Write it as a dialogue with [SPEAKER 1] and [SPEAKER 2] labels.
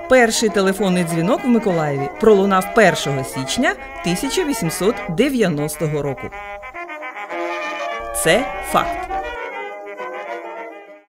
[SPEAKER 1] Перший телефонний дзвінок в Миколаєві пролунав 1 січня 1890 року. Це факт.